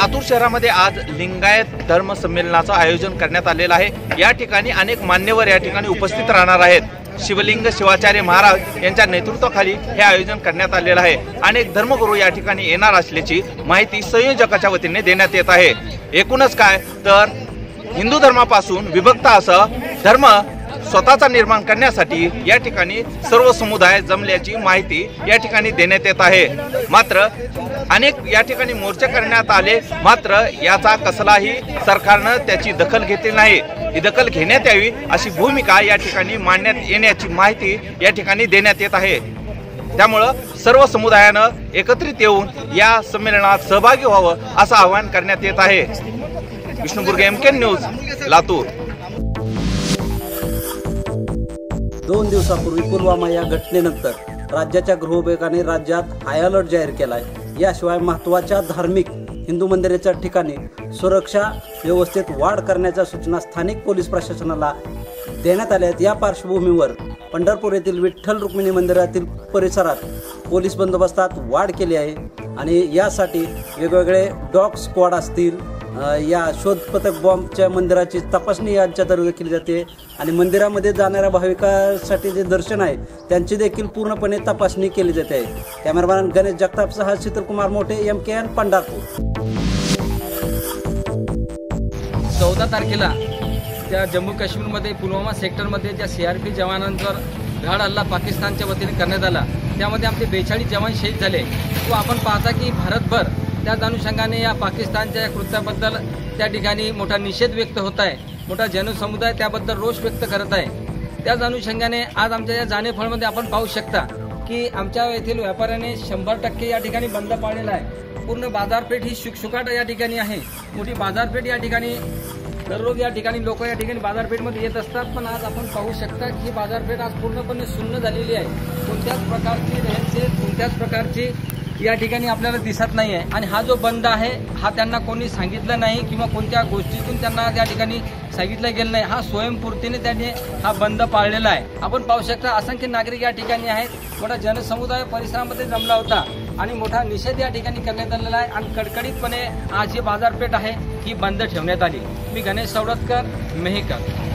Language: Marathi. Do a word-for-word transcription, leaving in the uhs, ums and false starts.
लातूर शहरामध्ये आज लिंगायत धर्म संमेलनाचं आयोजन करण्यात आलेलं आहे। या ठिकाणी अनेक मान्यवर या ठिकाणी उपस्थित राहणार आहेत। शिवलिंग शिवाचार्य महाराज यांच्या नेतृत्वाखाली हे आयोजन करण्यात आलेलं आहे। अनेक धर्मगुरू या ठिकाणी येणार असल्याची माहिती संयोजकाच्या वतीने देण्यात येत आहे। एकूणच काय तर हिंदू धर्मापासून विभक्त असं धर्म स्वतःचा निर्माण करण्यासाठी या ठिकाणी सर्व समुदाय जमल्याची माहिती या ठिकाणी देण्यात येत आहे। मात्र अनेक या ठिकाणी मोर्चे करण्यात आले, मात्र याचा कसलाही सरकारने त्याची दखल घेतली नाही। ही दखल घेण्यात यावी अशी भूमिका या ठिकाणी मांडण्यात येण्याची माहिती या ठिकाणी देण्यात येत आहे। त्यामुळे सर्व समुदायानं एकत्रित येऊन या संमेलनात सहभागी व्हावं असं आवाहन करण्यात येत आहे। Vishnu Burge, M K news, Latur. दोन दिवसापूर्वी पुलवामा या घटनेनंतर राज्याच्या गृहविभागाने राज्यात हाय अलर्ट जाहीर केला आहे। याशिवाय महत्त्वाच्या धार्मिक हिंदू मंदिराच्या ठिकाणी सुरक्षा व्यवस्थेत वाढ करण्याच्या सूचना स्थानिक पोलीस प्रशासनाला देण्यात आल्या आहेत। या पार्श्वभूमीवर पंढरपूर येथील विठ्ठल रुक्मिणी मंदिरातील परिसरात पोलीस बंदोबस्तात वाढ केली आहे आणि यासाठी वेगवेगळे डॉग स्क्वॉड असतील, या शोध पथक बॉम्बच्या मंदिराची तपासणी यांच्यातर्फे केली जाते आणि मंदिरामध्ये जाणाऱ्या भाविकांसाठी जे दर्शन आहे त्यांची देखील पूर्णपणे तपासणी केली जाते आहे। कॅमेरामॅन गणेश जगतापसह शीतलकुमार मोठे, एम के एन, पंढरपूर। चौदा तारखेला त्या जम्मू काश्मीरमध्ये पुलवामा सेक्टरमध्ये ज्या सी आर पी जवानांवर धाड हल्ला पाकिस्तानच्या वतीने करण्यात आला, त्यामध्ये आमचे बेचाळीस जवान शहीद झाले। तो आपण पाहता की भारतभर त्याच अनुषंगाने या पाकिस्तानच्या कृत्याबद्दल त्या ठिकाणी मोठा निषेध व्यक्त होत आहे, मोठा जनसमुदाय त्याबद्दल रोष व्यक्त करत आहे। त्याच अनुषंगाने आज आमच्या या जानेफळमध्ये आपण पाहू शकता की आमच्या येथील व्यापाऱ्याने शंभर टक्के या ठिकाणी बंद पाळलेला आहे। पूर्ण बाजारपेठ ही शुकशुकाट या ठिकाणी आहे, मोठी बाजारपेठ या ठिकाणी दररोज या ठिकाणी लोक या ठिकाणी बाजारपेठमध्ये येत असतात, पण आज आपण पाहू शकता की बाजारपेठ आज पूर्णपणे शून्य झालेली आहे। कोणत्याच प्रकारची रेहनसेन, कोणत्याच प्रकारची या ठिकाणी आपल्याला दिसत नाही आहे आणि हा जो बंद आहे हा त्यांना कोणी सांगितलं नाही किंवा कोणत्या गोष्टीतून त्यांना त्या ठिकाणी सांगितलं गेलं नाही। हा स्वयंपूर्तीने त्यांनी हा बंद पाळलेला आहे। आपण पाहू शकता असंख्य नागरिक या ठिकाणी आहेत, मोठा जनसमुदाय परिसरामध्ये जमला होता आणि मोठा निषेध या ठिकाणी करण्यात आलेला आहे आणि कडकडीतपणे आज ही बाजारपेठ आहे ही बंद ठेवण्यात आली। मी गणेश सवडतकर, मेहकर।